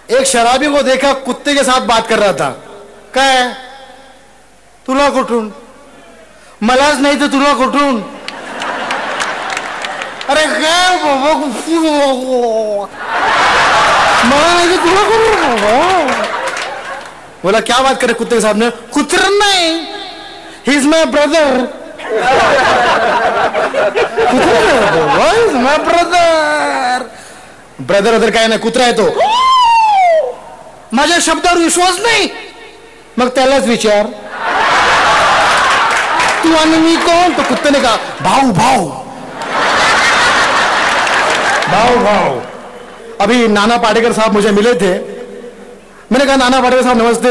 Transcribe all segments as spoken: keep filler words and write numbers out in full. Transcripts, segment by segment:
एक शराबी को देखा कुत्ते के साथ बात कर रहा था। क्या है? तुला कुठून? मलाच नाही तर तुला कुठून? अरे काय बाबा, मला नहीं तो तुला कुठून? बोला क्या बात करे कुत्ते के साथ में? कुत्र नहीं, he is my brother. My brother brother other काय नाही, कुत्रा आहे तो। माझ्या शब्दावर विश्वास नाही? मग त्यालाच विचार, तू आणि मी कोण? तो कुत्ते ने कहा भाऊ भाऊ भाऊ भाऊ। अभी नाना पाटेकर साहब मुझे मिले थे, मैंने कहा नाना पाटेकर साहब नमस्ते।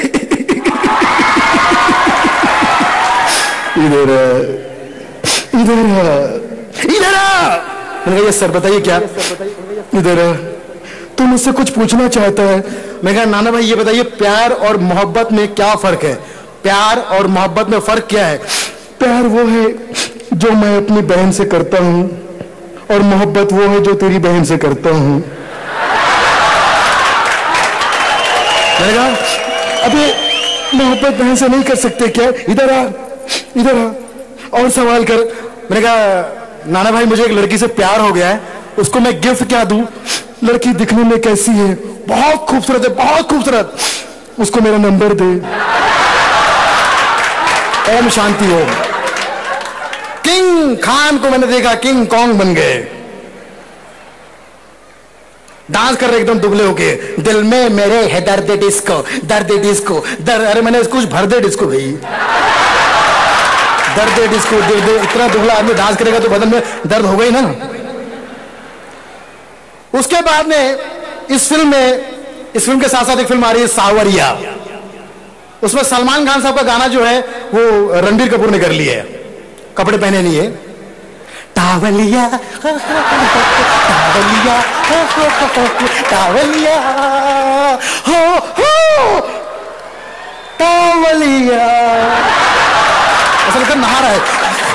इधर इधर इधर मैंने कहा ये सर बताइए क्या? इधर तू मुझसे कुछ पूछना चाहता है। मैं कहा नाना भाई ये बताइए प्यार और मोहब्बत में क्या फर्क है? प्यार और मोहब्बत में फर्क क्या है? प्यार वो है जो मैं अपनी बहन से करता हूं और मोहब्बत वो है जो तेरी बहन से करता हूं। मैंने कहा अबे मोहब्बत बहन से नहीं कर सकते क्या? इधर आ इधर आ और सवाल कर। मैंने कहा नाना भाई मुझे एक लड़की से प्यार हो गया है, उसको मैं गिफ्ट क्या दूं? लड़की दिखने में कैसी है? बहुत खूबसूरत है, बहुत खूबसूरत। उसको मेरा नंबर दे। ओम शांति हो। किंग खान को मैंने देखा किंग कॉन्ग बन गए, डांस कर रहे एकदम दुबले होके। दिल में मेरे है दर्द डिस्को, दर्द डिस्को दर्द। अरे मैंने कुछ भर दे डिस्को भाई, दर्द डिस्को दे दे। इतना दुबला आदमी डांस करेगा तो बदन में दर्द हो गई ना। उसके बाद में इस फिल्म में, इस फिल्म के साथ साथ एक फिल्म आ रही है सावरिया। उसमें सलमान खान साहब का गाना जो है वो रणबीर कपूर ने कर लिया है, कपड़े पहने नहीं है। टावलिया टावलिया टावलिया हो हो टावलिया, ऐसा लगता नहा रहा है।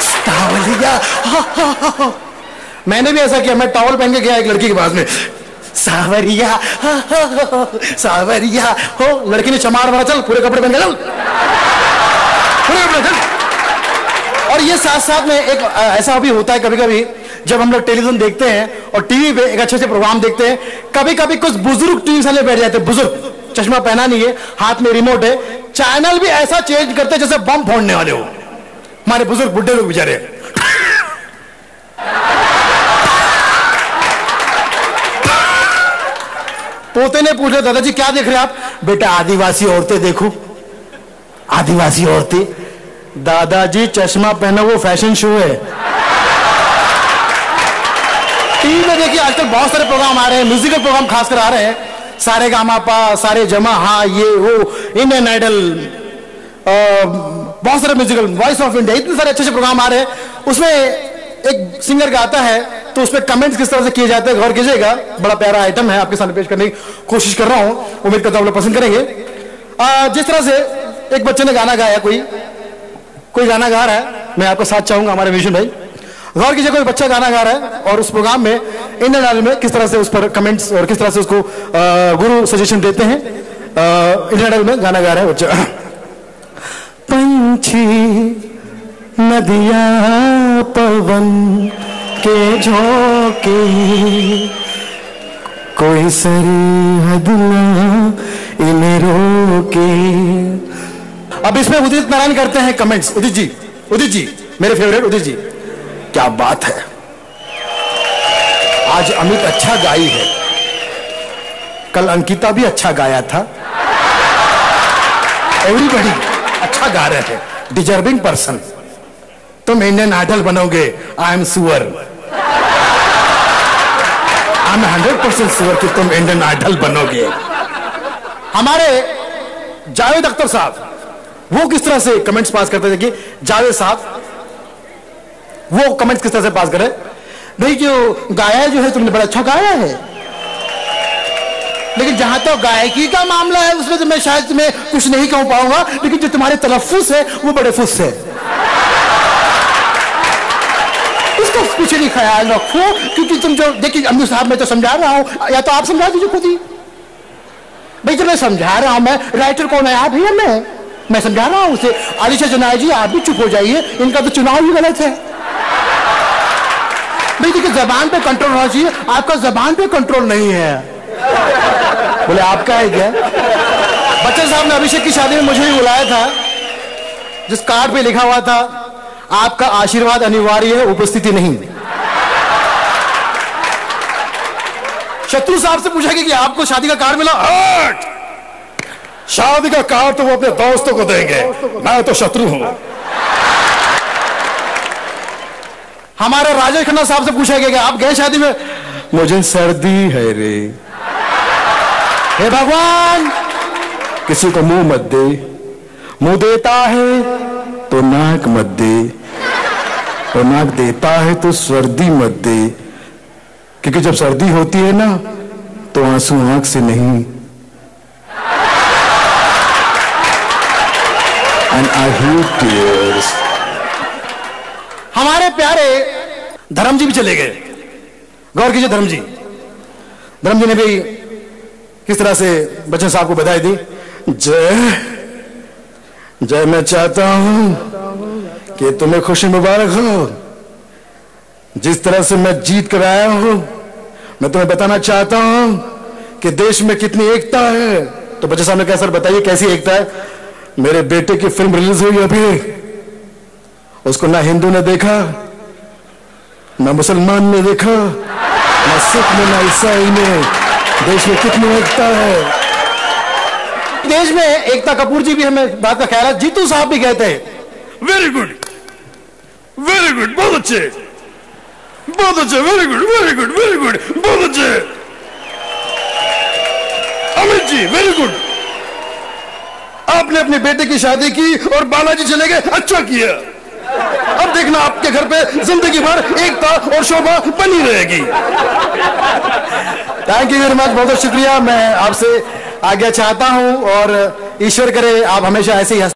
टावलिया मैंने भी ऐसा किया, मैं टॉवल पहन के गया एक लड़की के पास में, सावरिया सावरिया हो। लड़की ने चमार मारा, चल पूरे कपड़े पहन के चल, पूरे कपड़े चल। और ये साथ साथ में एक ऐसा भी होता है कभी कभी जब हम लोग टेलीविजन देखते हैं और टीवी पे एक अच्छे अच्छे प्रोग्राम देखते हैं, कभी कभी कुछ बुजुर्ग टीवी साले बैठ जाते हैं, बुजुर्ग, चश्मा पहना नहीं है, हाथ में रिमोट है, चैनल भी ऐसा चेंज करते जैसे बम फोड़ने वाले हो। हमारे बुजुर्ग बुढ़े लोग बेचारे, पोते ने पूछा दादाजी क्या देख रहे आप? बेटा आदिवासी औरतें देखो, आदिवासी औरतें। दादाजी चश्मा पहना वो फैशन शो है। टीवी में देखिए आजकल बहुत सारे प्रोग्राम आ रहे हैं, म्यूजिकल प्रोग्राम खासकर आ रहे हैं, सारे गामापा, सारे जमा, हाँ ये वो, इंडियन आइडल, बहुत सारे म्यूजिकल, वॉइस ऑफ इंडिया, इतने सारे अच्छे अच्छे प्रोग्राम आ रहे हैं। उसमें एक सिंगर गाता है तो उसमें कमेंट्स किस तरह से किए जाते हैं गौर कीजिएगा। बड़ा प्यारा आइटम है, आपके सामने पेश करने की कोशिश कर रहा हूं, उम्मीद करता हूं आप लोग पसंद करेंगे। आ, जिस तरह से एक बच्चे ने गाना गाया, कोई कोई गाना गा रहा है, मैं आपका साथ चाहूंगा हमारे मिशन भाई, गौर कीजिए। कोई बच्चा गाना गा रहा है और उस प्रोग्राम में इंडियन आइडल में किस तरह से उस पर कमेंट्स और किस तरह से उसको आ, गुरु सजेशन देते हैं। इंडियन आइडल में गाना गा रहा है बच्चा। पंछी नदियां पवन के झोंके, कोई सरहद ना इन्हें रोके। अब इसमें उदित नारायण करते हैं कमेंट्स। उदित जी, उदित जी मेरे फेवरेट उदित जी, क्या बात है, आज अमित अच्छा गाई है, कल अंकिता भी अच्छा गाया था, एवरीबॉडी अच्छा गा रहे थे, डिजर्विंग पर्सन। तुम इंडियन आइडल बनोगे, I am sure, I am hundred percent sure कि तुम इंडियन आइडल बनोगे। हमारे जावेद अख्तर साहब वो किस तरह से कमेंट्स पास करते थे कि जावेद साहब वो कमेंट्स किस तरह से पास करे, भाई जो गाया जो है तुमने बड़ा अच्छा गाया है, लेकिन जहां तक तो गायकी का मामला है उसमें तो मैं शायद तुम्हें कुछ नहीं कह पाऊंगा, लेकिन जो तुम्हारे तलफ्फुज़ है वो बड़े फुस है, इसका कुछ नहीं ख्याल रखो। क्योंकि तुम जो देखिए अमीर साहब मैं तो समझा रहा हूं, या तो आप समझा दीजिए खुद ही, भाई जब मैं समझा रहा हूं, मैं राइटर कौन है आप भैया, मैं मैं समझा रहा हूं उसे। आलिशा जनाई जी आप भी चुप हो जाइए, इनका तो चुनाव ही गलत है। भाई देखिए जबान पे कंट्रोल होना चाहिए, आपका जबान पे कंट्रोल नहीं है। बोले आपका है क्या? बच्चन साहब ने अभिषेक की शादी में मुझे भी बुलाया था, जिस कार्ड पे लिखा हुआ था आपका आशीर्वाद अनिवार्य है, उपस्थिति नहीं। शत्रु साहब से पूछा कि आपको शादी का कार्ड मिला? हट! शादी का कार्ड तो वो अपने दोस्तों को देंगे, मैं तो शत्रु हूं। हमारे राजेश खन्ना साहब से पूछा गया कि आप गए शादी में? मुझे सर्दी है रे। हे भगवान, किसी को मुंह मत दे, मुंह देता है तो नाक मत दे, और नाक देता है तो सर्दी मत दे, क्योंकि जब सर्दी होती है ना तो आंसू आंख से नहीं। And I hate tears. हमारे प्यारे धर्म जी भी चले गए। गौर कीजिए, धर्म जी धर्म जी ने भी किस तरह से बच्चन साहब को बधाई दी। जय जय, मैं चाहता हूं कि तुम्हें खुशी मुबारक हो। जिस तरह से मैं जीत कर आया हूं, मैं तुम्हें बताना चाहता हूं कि देश में कितनी एकता है। तो बच्चन साहब ने कहा, सर बताइए कैसी एकता है? मेरे बेटे की फिल्म रिलीज हुई अभी, उसको ना हिंदू ने देखा, ना मुसलमान ने देखा, ना सिख ने, ना ईसाई ने। देश में कितनी एकता है। देश में एकता कपूर जी भी हमें बात का ख्याल है, जीतू साहब भी कहते हैं वेरी गुड वेरी गुड, बहुत अच्छे बहुत अच्छे, very good very good very good, बहुत अच्छे। अमित जी वेरी गुड, आपने अपने बेटे की शादी की और बालाजी चले गए, अच्छा किया। अब देखना आपके घर पे जिंदगी भर एकता और शोभा बनी रहेगी। थैंक यू वेरी मच, बहुत बहुत शुक्रिया। मैं आपसे आज्ञा चाहता हूं और ईश्वर करे आप हमेशा ऐसे ही